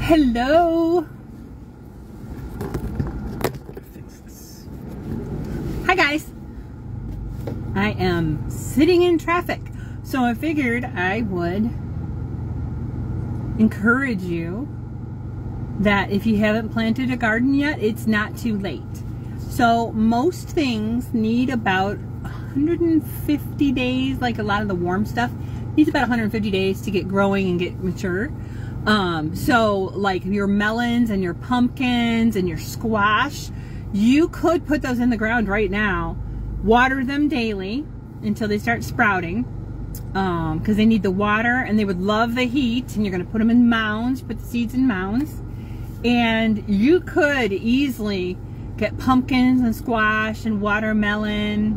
Hello. Fix this. Hi guys. I am sitting in traffic, so I figured I would encourage you that if you haven't planted a garden yet, it's not too late. So most things need about 150 days, like a lot of the warm stuff needs about 150 days to get growing and get mature. So like your melons and your pumpkins and your squash, you could put those in the ground right now, water them daily until they start sprouting, because they need the water and they would love the heat, and you're going to put them in mounds, put the seeds in mounds, and you could easily get pumpkins and squash and watermelon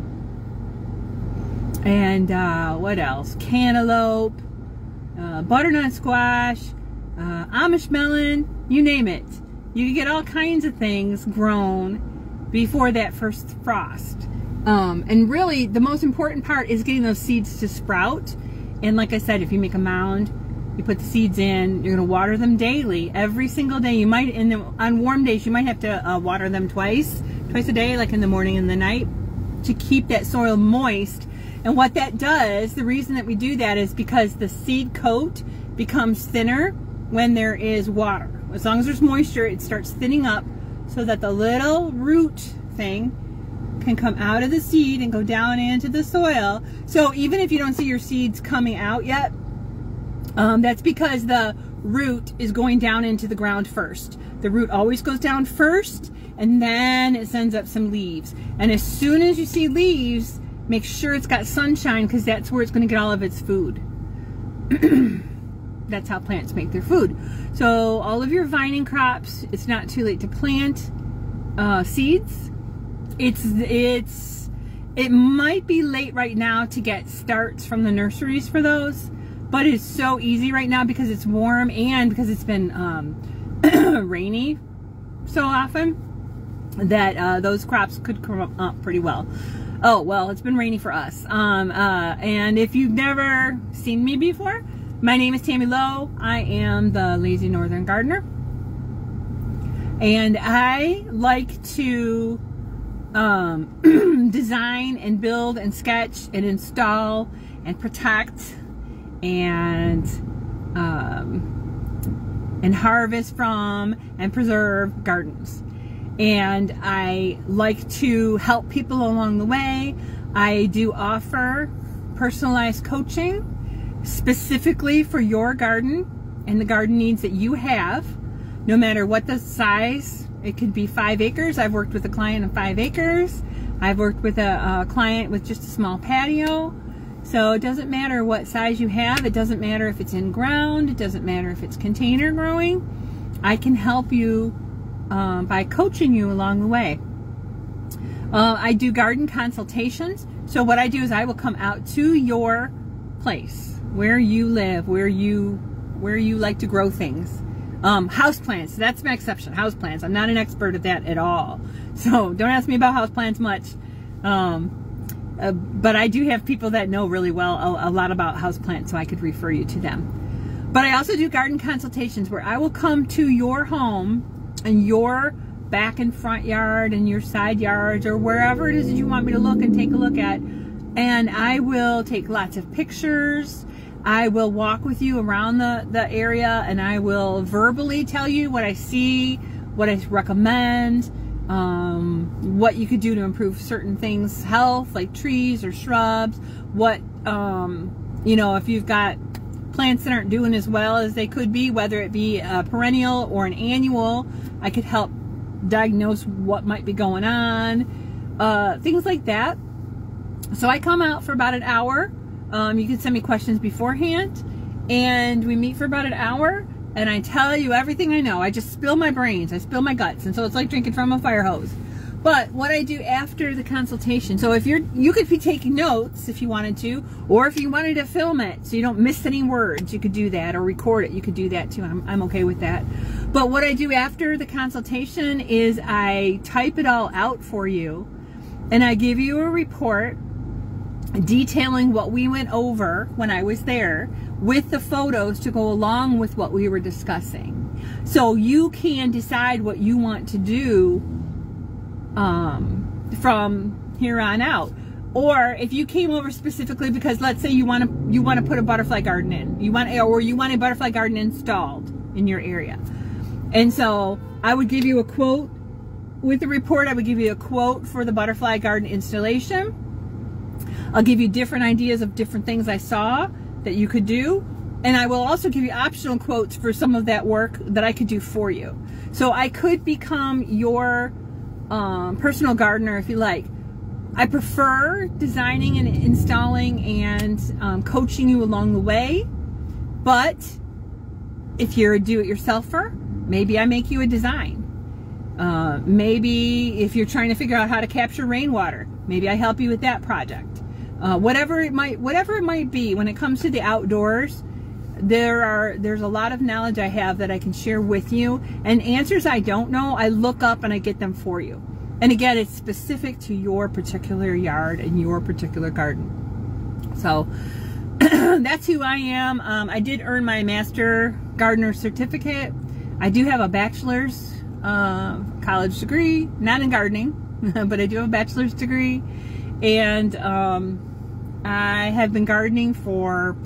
and what else, cantaloupe, butternut squash, Amish melon, you name it. You can get all kinds of things grown before that first frost. And really the most important part is getting those seeds to sprout. And like I said, if you make a mound, you put the seeds in, you're going to water them daily, every single day. You might, on warm days, you might have to water them twice a day, like in the morning and the night, to keep that soil moist. And what that does, the reason that we do that is because the seed coat becomes thinner when there is water. As long as there's moisture, it starts thinning up so that the little root thing can come out of the seed and go down into the soil. So even if you don't see your seeds coming out yet, that's because the root is going down into the ground first. The root always goes down first, and then it sends up some leaves. And as soon as you see leaves, make sure it's got sunshine, because that's where it's going to get all of its food. That's how plants make their food. So all of your vining crops, it's not too late to plant seeds. It might be late right now to get starts from the nurseries for those, but it's so easy right now because it's warm and because it's been rainy so often that those crops could come up pretty well. Oh, well, it's been rainy for us. And if you've never seen me before, my name is Tammy Lowe. I am the Lazy Northern Gardener. And I like to design and build and sketch and install and protect and harvest from and preserve gardens. And I like to help people along the way. I do offer personalized coaching specifically for your garden and the garden needs that you have, no matter what the size. It could be 5 acres. I've worked with a client of 5 acres. I've worked with a client with just a small patio. So it doesn't matter what size you have. It doesn't matter if it's in ground. It doesn't matter if it's container growing. I can help you by coaching you along the way. I do garden consultations. So what I do is I will come out to your place, where you live, where you like to grow things. Houseplants, that's my exception, houseplants. I'm not an expert at that at all. So don't ask me about houseplants much. But I do have people that know really well a lot about houseplants, so I could refer you to them. But I also do garden consultations where I will come to your home and your back and front yard and your side yards or wherever it is that you want me to look and take a look at. And I will take lots of pictures. I will walk with you around the area, and I will verbally tell you what I see, what I recommend, what you could do to improve certain things, health, like trees or shrubs, what, you know, if you've got plants that aren't doing as well as they could be, whether it be a perennial or an annual, I could help diagnose what might be going on, things like that. So I come out for about an hour. You can send me questions beforehand, and we meet for about an hour, and I tell you everything I know. I just spill my brains, I spill my guts, and so it's like drinking from a fire hose. But what I do after the consultation, so if you could be taking notes if you wanted to, or if you wanted to film it so you don't miss any words, you could do that, or record it, you could do that too. I'm okay with that. But what I do after the consultation is I type it all out for you, and I give you a report detailing what we went over when I was there, with the photos to go along with what we were discussing. So you can decide what you want to do from here on out. Or if you came over specifically because, let's say you want to put a butterfly garden in, you want a butterfly garden installed in your area, and so I would give you a quote with the report. I would give you a quote for the butterfly garden installation. I'll give you different ideas of different things I saw that you could do, and I will also give you optional quotes for some of that work that I could do for you. So I could become your personal gardener if you like. I prefer designing and installing and coaching you along the way, but if you're a do-it-yourselfer, maybe I make you a design. Maybe if you're trying to figure out how to capture rainwater, maybe I help you with that project. Whatever it might be, when it comes to the outdoors, there's a lot of knowledge I have that I can share with you, and answers I don't know, I look up and I get them for you. And again, it's specific to your particular yard and your particular garden. So that's who I am. I did earn my Master Gardener certificate. I do have a bachelor's college degree, not in gardening, but I do have a bachelor's degree. And I have been gardening for,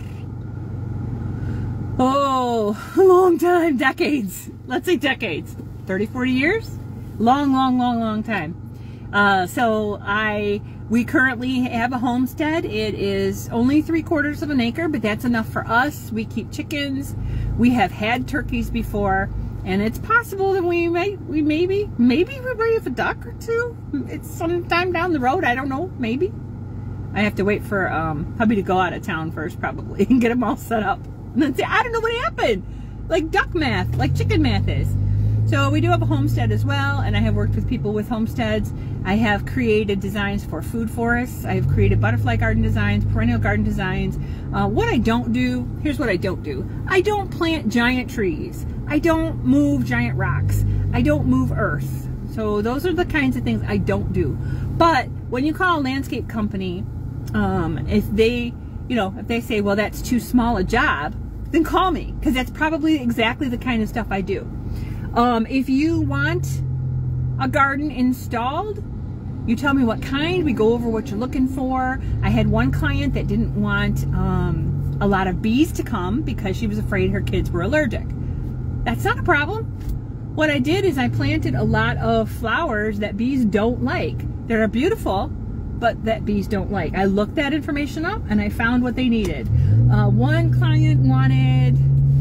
a long time, decades. Let's say decades, 30, 40 years. Long time. So we currently have a homestead. It is only 3/4 of an acre, but that's enough for us. We keep chickens. We have had turkeys before, and it's possible that maybe we have a duck or two. It's sometime down the road. I don't know. Maybe. I have to wait for hubby to go out of town first, probably, and get them all set up, and then say, I don't know what happened. Like duck math, like chicken math is. So we do have a homestead as well, and I have worked with people with homesteads. I have created designs for food forests. I have created butterfly garden designs, perennial garden designs. What I don't do, here's what I don't do. I don't plant giant trees. I don't move giant rocks. I don't move earth. So those are the kinds of things I don't do. But when you call a landscape company, if they say, well, that's too small a job, then call me, because that's probably exactly the kind of stuff I do. If you want a garden installed, you tell me what kind, we go over what you're looking for. I had one client that didn't want a lot of bees to come because she was afraid her kids were allergic. That's not a problem. What I did is I planted a lot of flowers that bees don't like. They're beautiful, but that bees don't like. I looked that information up and I found what they needed. One client wanted,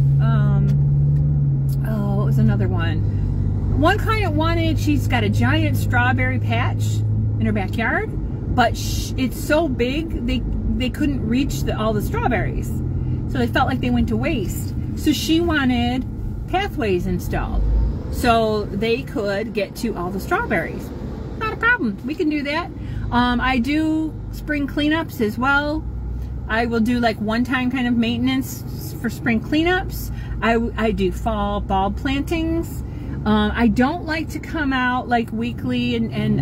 what was another one? One client wanted, she's got a giant strawberry patch in her backyard, but it's so big they couldn't reach all the strawberries. So they felt like they went to waste. So she wanted pathways installed so they could get to all the strawberries. Not a problem. We can do that. I do spring cleanups as well. I will do like one-time kind of maintenance for spring cleanups. I do fall bulb plantings. I don't like to come out like weekly and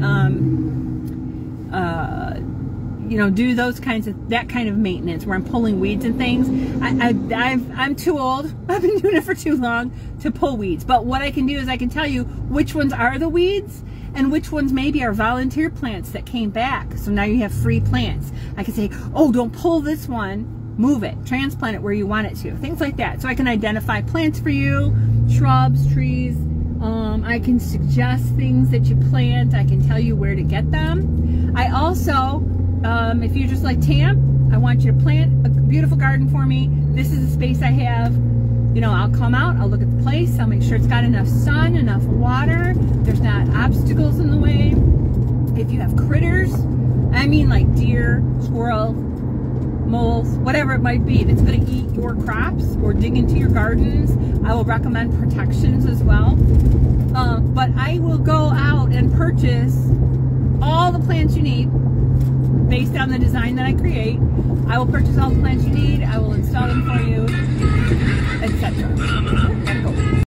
do that kind of maintenance where I'm pulling weeds and things. I'm too old. I've been doing it for too long to pull weeds. But what I can do is I can tell you which ones are the weeds and which ones maybe are volunteer plants that came back. So now you have free plants. I can say, oh, don't pull this one. Move it, transplant it where you want it to. Things like that. So I can identify plants for you, shrubs, trees. I can suggest things that you plant. I can tell you where to get them. I also, if you're just like, Tam, I want you to plant a beautiful garden for me. This is the space I have. I'll come out, I'll look at the place, I'll make sure it's got enough sun, enough water, there's not obstacles in the way. If you have critters, I mean like deer, squirrel, moles, whatever it might be that's going to eat your crops or dig into your gardens, I will recommend protections as well. But I will go out and purchase all the plants you need based on the design that I create. I will purchase all the plants you need, I will install them for you, etc.